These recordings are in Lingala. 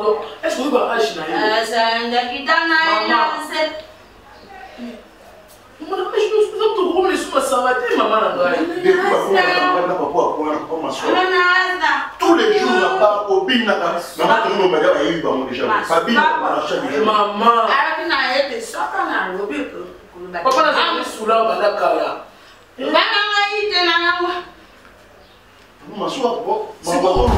moto. Est-ce que vous avez acheté na yo? Ça ndakitana ina Maman, je me suis tout comme les sous ça va te maman na ngai. Tous les jours là pas au bin na maman tout le monde va y ba mon déjà. Pas bin na chaque jour. Maman. Ara na yete saka na robe ko. Papa na zami sula banda kala. Bana ngai te na ngwa. Maman soit bon. Maman.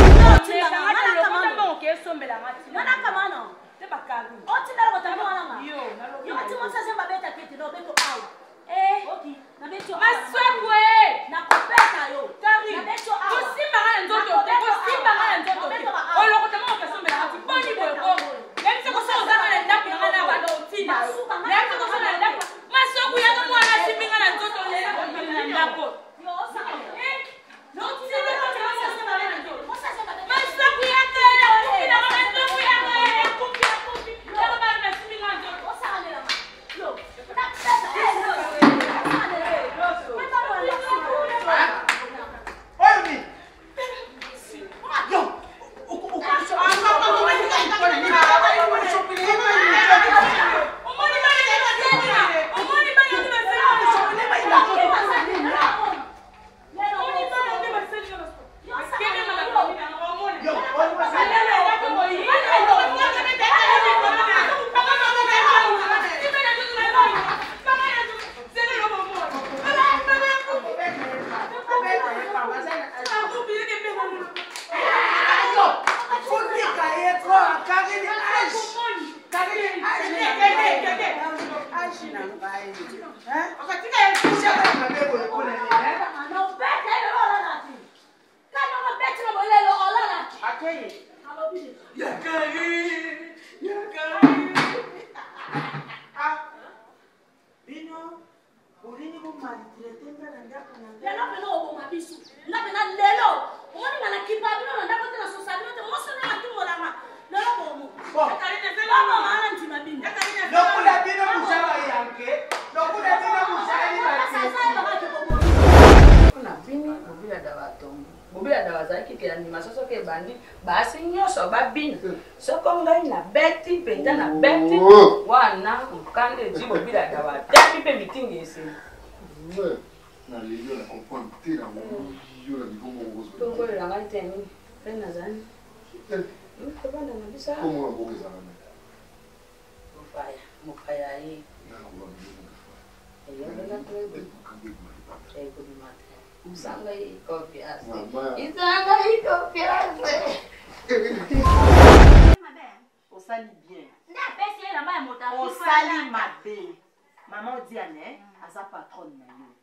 Maman dit Anne, à sa patronne,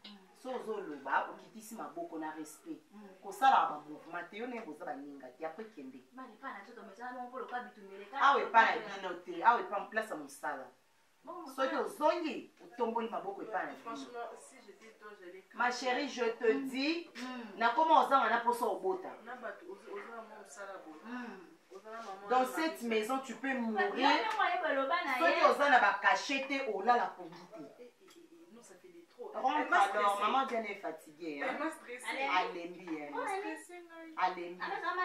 Sozo Loba, ou qui tisse ma beaucoup na respect. Ko sala ba mouvement, te yo ne boza ba ninga, ti après kende. Ah oui, pas la binoté, ah oui, pas en place à mon sala. Soki ozongi, utomboli maboko et pas la franchement, si je dis toi, je l'ai. Ma chérie, je te dis, na comment ozanga na poso obota. Dans cette maison, tu peux mourir. Soki ozana ba cachette au la la conduite. Non, ça fait des trop. Alors, maman Diane est fatiguée. Elle m'a stressée. Alléluia. Alléluia.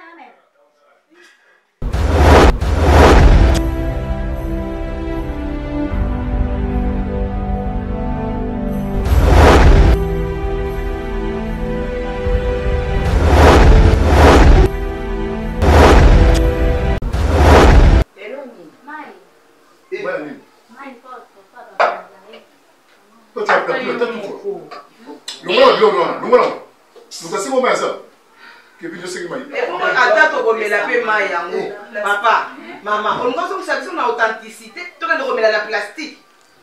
Papa, maman, on va se faire une authenticité. Tu vas nous remettre la plastique.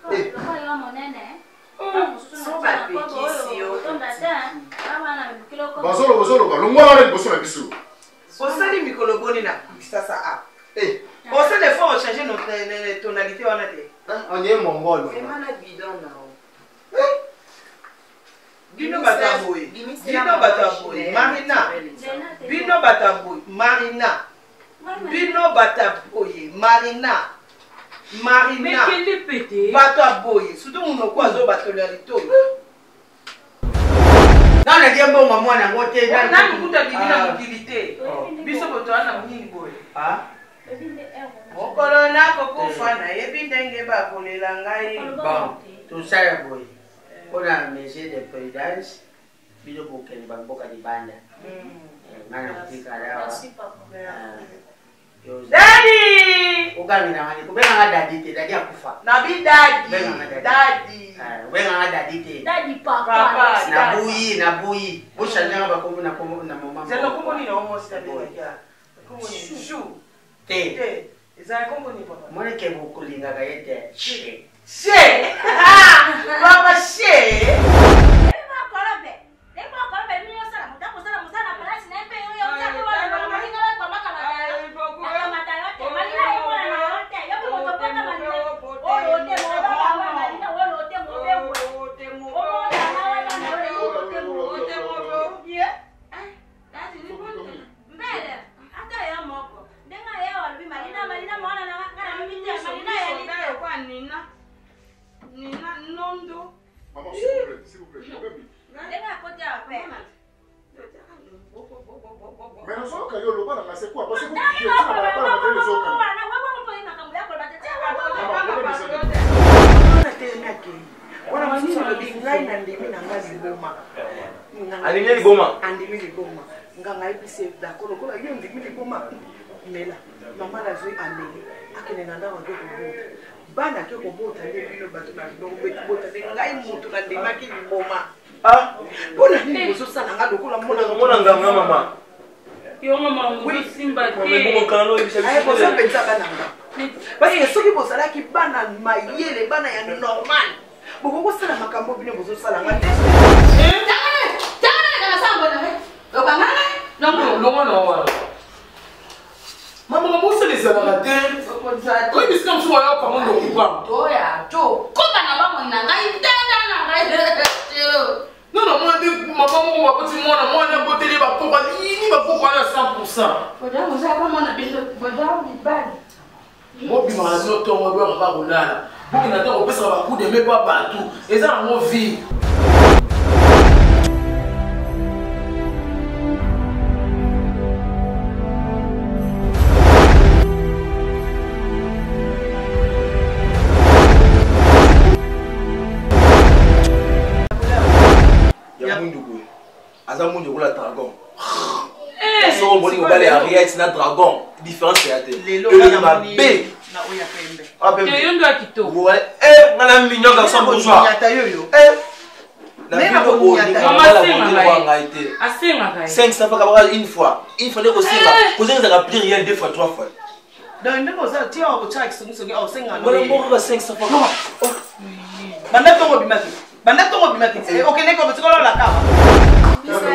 Notre tonalité. On est mongol. Bino Bataboy, Bino Bataboy, Marina, Bino Bataboy, Marina, Bino Bataboy, Marina, Marina. Mais quel est pété? Bataboy, surtout mon quoi zo batolarito. Dans le game bon maman na ngote na kuta bibina utilité. Biso boto ana mini boy. Ah. Okolona kokufa na yebi ndenge bakolela ngai. Bon, tout ça est bon. On a un monsieur de présidence. Bilo bokeni bamboka libanda. Merci papa. Daddy! Ugamina wani kubenga nga daddy te, daddy akufa. Nabi daddy. Daddy. Ubenga nga daddy te. Daddy papa. Nabuyi. Busha nyanga bakombo na mama. Zelo kombo ni na almost tabeleka. Kombo ni chou. Te. Ezala kombo ni papa. Mone ke bukulinga ga yete. She. Papa she. S'il vous plaît. Mais nous sommes c'est quoi? Parce que vous bana ke ko bota le bino bato na biloko beti bota le ngai mutu na ndemaki liboma bona nini bozosala nga lokola mona nganga mama yo mama simba te bozopenza bana nga parce que soki bozalaki bana mayele bana ya normal bokokosala makambo bino bozosala nga te Maman, comment c'est les amateurs? Oui, mais c'est comme si on a pas mon occupant. Non, non, moi, maman, moi, petit moi, moi, on a côté les bapos, il va pouvoir à 100%. Moi, puis ma raison, ton on va pas rouler là. Pour qu'il n'attend, on peut se faire coup de mes pas partout. Et ça, on vit. Azamu de la dragon. So on dit on va aller arrière c'est un dragon. Différence c'est à te. Le ma B. Na oya pembe. Ah ben. Yo ndo akito. Ouais. Ngana mignon garçon bourgeois. Nyata yo. Na vidéo on dit on va la monter. Asenga kai. 5 ça pas capable une fois. Une fois aussi là. Cause ça va plus rien deux fois trois fois. Donc ndeko ça ti o cha kisungusungi o senga. Voilà moi 5 ça pas. Banda tongo bimaki. OK neko botikola la kama. Oh, c'est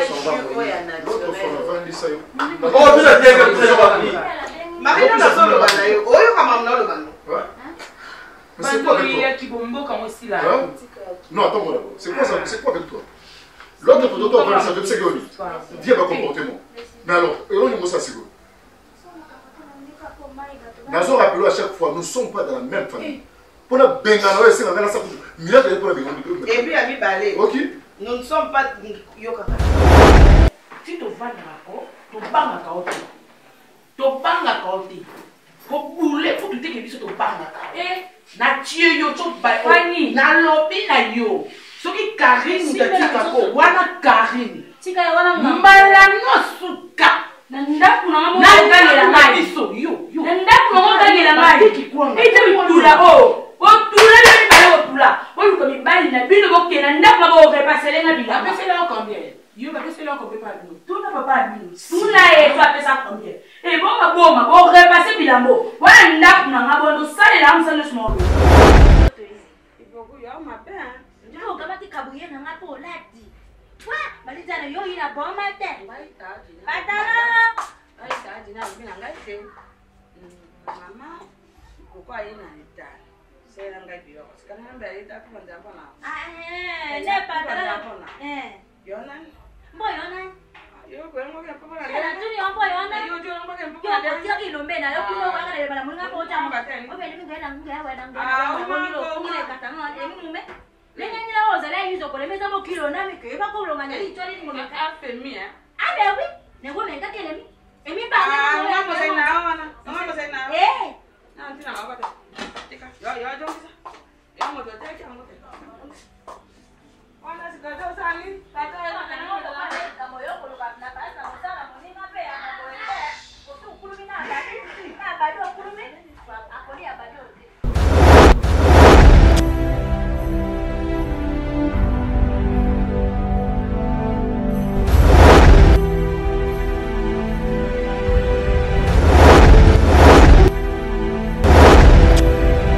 quoi avec toi? Non, attends moi d'abord. C'est quoi ça? C'est quoi avec toi? L'autre photo, toi, ça fait secondes. Dis un comportement. Mais alors, et on y ça c'est quoi? Nous avons rappelé à chaque fois, nous ne sommes pas dans la même famille. Pour la bengana, c'est la même chose. Et puis, à mi balé. Ok. Nous ne sommes pas yoka. Si tu vas dans tu banga kaote. Tu banga kaote. Faut bouler, faut tout que biso tu banga. Eh, na tie yo to ba fani, na lobi na yo. Soki Karine ndatika ko, wana Karine. Tika ya wana mbala no suka. Nanda kuna mama ngangela mai. Biso yo. Nanda kuna mama ngangela mai. Ite bitula o. Otula le bale otula. Olu ko mi bali na bino bokena ndako ba o repasser na bila. Apese là combien? Yo ba pese là combien pas bino. Tout na papa bino. Tout na e to apesa combien? Et bon ma boma, bo repasser bilambo. Wana ndako na ngabondo sale la msano smolo. Iboko ya ma ben. Ndio kama tikabuye na ngapo ladi. Wa, bali jana yo ina boma te. Badala. Ai ta dina bina ngaite. Mama, ko ina nita. C'est un gars qui va parce que quand même il est à tout le monde. Ah ne patala. Yonan. Boy yonan. Yo ko ngo ke papa na. La tuni on boy yonan. Yo jo ngo ke papa na. Yo ko tio ilombe na yo kuno wanga na bala munga po cha. O be ni ngena ngena wa dang. Ah ngo ni kata ngo e mume. Lenga ni la oza la yizo ko le meza mo kilo na mi ke ba ko lo nganya ni chori ni ngoma ka fe mi Ah be wi. Ne go me ka kele mi. E mi ba na. Ah ngo mo sai na wana. Ngo mo sai na. akoli ya bado